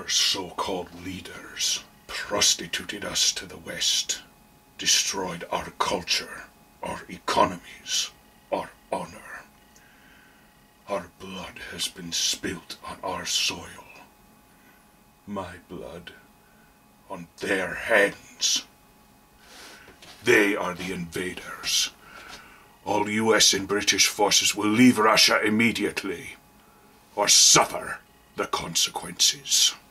Our so-called leaders prostituted us to the West, destroyed our culture, our economies, our honor. Our blood has been spilt on our soil. My blood on their hands. They are the invaders. All US and British forces will leave Russia immediately, or suffer the consequences.